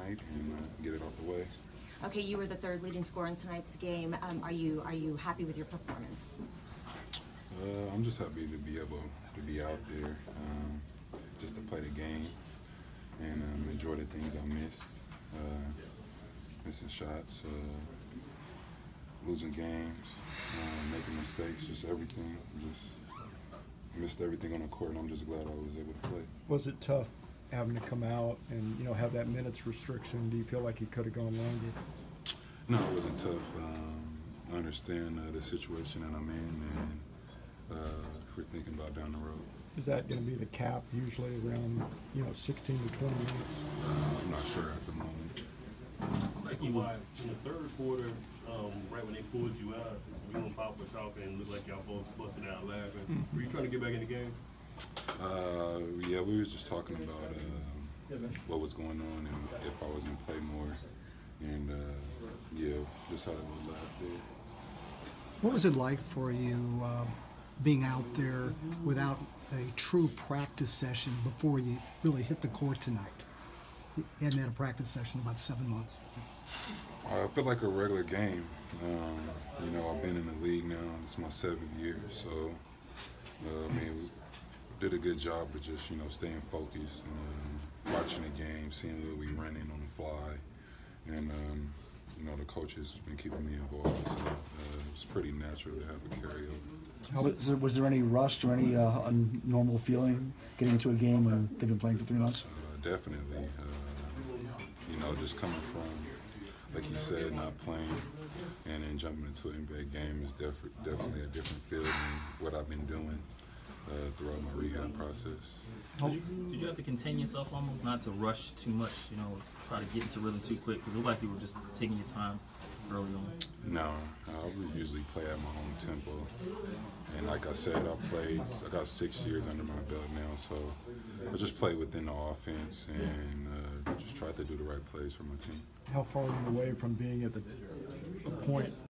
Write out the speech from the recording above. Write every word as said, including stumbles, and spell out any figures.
tonight and uh, get it out the way. Okay, you were the third leading scorer in tonight's game. Um, are you are you happy with your performance? Uh, I'm just happy to be able to be out there, um, just to play the game and um, enjoy the things I missed. Uh, missing shots, uh, losing games, uh, making mistakes, just everything. Just missed everything on the court, and I'm just glad I was able to play. Was it tough having to come out and, you know, have that minutes restriction? Do you feel like you could have gone longer? No, it wasn't tough. Um, I understand uh, the situation that I'm in, and uh, we're thinking about down the road. Is that going to be the cap usually around, you know, sixteen to twenty minutes? Uh, I'm not sure at the moment. Like you were in the third quarter, um, right when they pulled you out, you and Pop were talking and looked like y'all both busted out laughing. Mm-hmm. Were you trying to get back in the game? Uh, yeah, we were just talking about uh, what was going on and if I was going to play more. And uh, yeah, just had a little laugh there. What was it like for you uh, being out there without a true practice session before you really hit the court tonight? You hadn't had a practice session in about seven months. I feel like a regular game. Um, you know, I've been in the league now. It's my seventh year, so uh, I mean, did a good job of just, you know, staying focused and um, watching the game, seeing Lil Wee running on the fly, and um, you know, the coach has been keeping me involved, so uh, it's pretty natural to have a carryover. How, was, there, was there any rust or any uh, abnormal feeling getting into a game when they've been playing for three months? Uh, definitely. Uh, you know, just coming from, like you said, not playing and then jumping into an N B A game is def definitely a different feel than what I've been doing uh, throughout my rehab process. Did you, did you have to contain yourself almost, not to rush too much, you know, try to get into rhythm too quick? Because it looked like you were just taking your time early on. No, I usually play at my own tempo. And like I said, I played, I got six years under my belt now, so I just play within the offense and uh, just try to do the right plays for my team. How far are you away from being at the a point